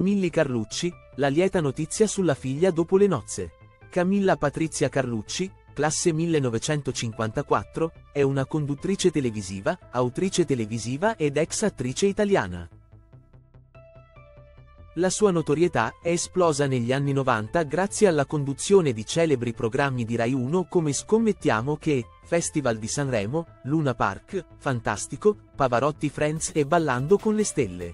Milly Carlucci, la lieta notizia sulla figlia dopo le nozze. Camilla Patrizia Carlucci, classe 1954, è una conduttrice televisiva, autrice televisiva ed ex attrice italiana. La sua notorietà è esplosa negli anni 90 grazie alla conduzione di celebri programmi di Rai 1 come Scommettiamo che, Festival di Sanremo, Luna Park, Fantastico, Pavarotti Friends e Ballando con le stelle.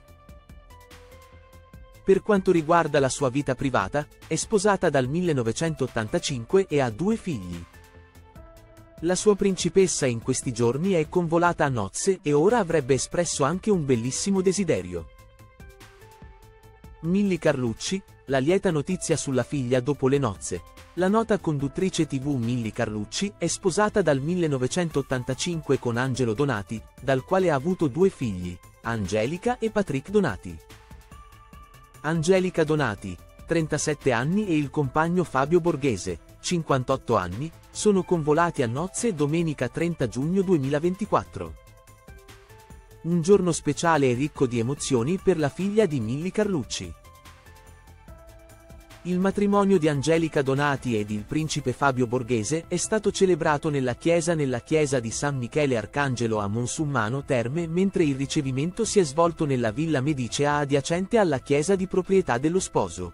Per quanto riguarda la sua vita privata, è sposata dal 1985 e ha 2 figli. La sua principessa in questi giorni è convolata a nozze e ora avrebbe espresso anche un bellissimo desiderio. Milly Carlucci, la lieta notizia sulla figlia dopo le nozze. La nota conduttrice TV Milly Carlucci è sposata dal 1985 con Angelo Donati, dal quale ha avuto 2 figli, Angelica e Patrick Donati. Angelica Donati, 37 anni e il compagno Fabio Borghese, 58 anni, sono convolati a nozze domenica 30 giugno 2024. Un giorno speciale e ricco di emozioni per la figlia di Milly Carlucci. Il matrimonio di Angelica Donati ed il principe Fabio Borghese è stato celebrato nella chiesa di San Michele Arcangelo a Monsummano Terme, mentre il ricevimento si è svolto nella Villa Medicea adiacente alla chiesa di proprietà dello sposo.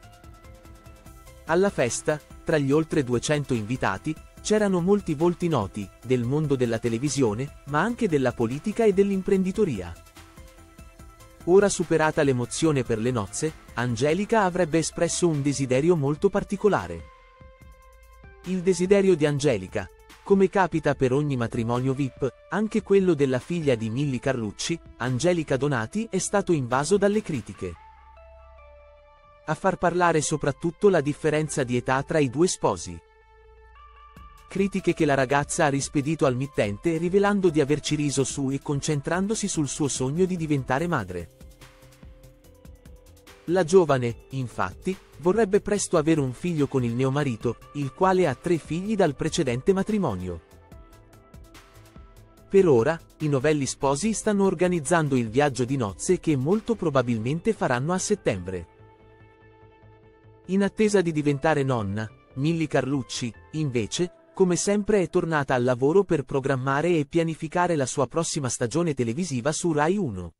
Alla festa, tra gli oltre 200 invitati, c'erano molti volti noti, del mondo della televisione, ma anche della politica e dell'imprenditoria. Ora superata l'emozione per le nozze, Angelica avrebbe espresso un desiderio molto particolare. Il desiderio di Angelica, come capita per ogni matrimonio VIP, anche quello della figlia di Milly Carlucci, Angelica Donati, è stato invaso dalle critiche. A far parlare soprattutto la differenza di età tra i 2 sposi. Critiche che la ragazza ha rispedito al mittente rivelando di averci riso su e concentrandosi sul suo sogno di diventare madre. La giovane, infatti, vorrebbe presto avere un figlio con il neomarito, il quale ha 3 figli dal precedente matrimonio. Per ora, i novelli sposi stanno organizzando il viaggio di nozze che molto probabilmente faranno a settembre. In attesa di diventare nonna, Milly Carlucci, invece, come sempre è tornata al lavoro per programmare e pianificare la sua prossima stagione televisiva su Rai 1.